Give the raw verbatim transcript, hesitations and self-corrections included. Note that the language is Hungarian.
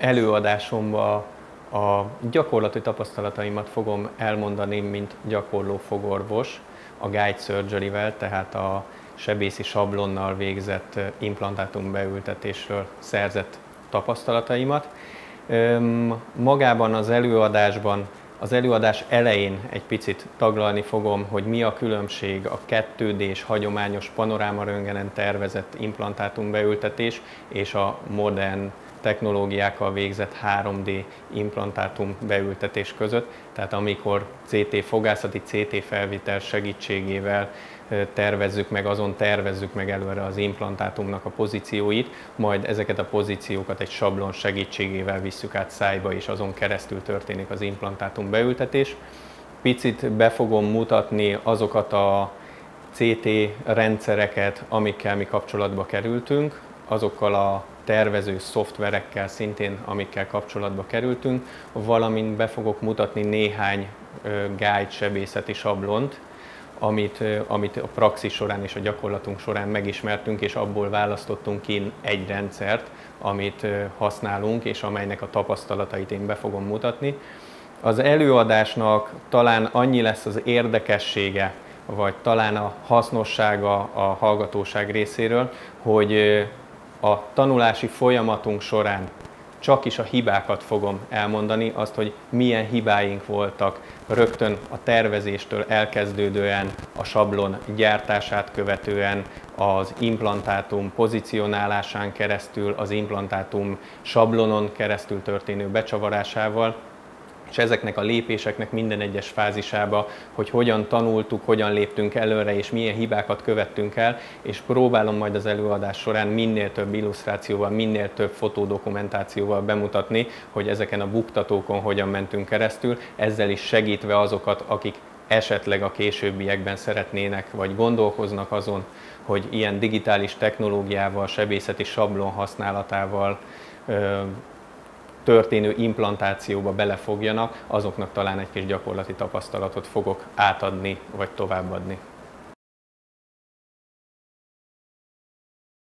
előadásomban a gyakorlati tapasztalataimat fogom elmondani, mint gyakorló fogorvos a guide surgery-vel, tehát a sebészi sablonnal végzett implantátumbeültetésről szerzett tapasztalataimat. Magában az előadásban, az előadás elején egy picit taglalni fogom, hogy mi a különbség a kettő dés hagyományos panorámaröntgenen tervezett implantátumbeültetés és a modern technológiákkal végzett három dé implantátum beültetés között, tehát amikor cé té fogászati cé té felvitel segítségével tervezzük meg, azon tervezzük meg előre az implantátumnak a pozícióit, majd ezeket a pozíciókat egy sablon segítségével visszük át szájba, és azon keresztül történik az implantátum beültetés. Picit be fogom mutatni azokat a cé té rendszereket, amikkel mi kapcsolatba kerültünk, azokkal a tervező szoftverekkel szintén, amikkel kapcsolatba kerültünk, valamint be fogok mutatni néhány guide sebészeti sablont, amit, amit a praxis során és a gyakorlatunk során megismertünk, és abból választottunk ki egy rendszert, amit használunk, és amelynek a tapasztalatait én be fogom mutatni. Az előadásnak talán annyi lesz az érdekessége, vagy talán a hasznossága a hallgatóság részéről, hogy a tanulási folyamatunk során csak is a hibákat fogom elmondani, azt, hogy milyen hibáink voltak rögtön a tervezéstől elkezdődően, a sablon gyártását követően, az implantátum pozícionálásán keresztül, az implantátum sablonon keresztül történő becsavarásával, és ezeknek a lépéseknek minden egyes fázisába, hogy hogyan tanultuk, hogyan léptünk előre, és milyen hibákat követtünk el, és próbálom majd az előadás során minél több illusztrációval, minél több fotódokumentációval bemutatni, hogy ezeken a buktatókon hogyan mentünk keresztül, ezzel is segítve azokat, akik esetleg a későbbiekben szeretnének, vagy gondolkoznak azon, hogy ilyen digitális technológiával, sebészeti sablon használatával történő implantációba belefogjanak, azoknak talán egy kis gyakorlati tapasztalatot fogok átadni vagy továbbadni.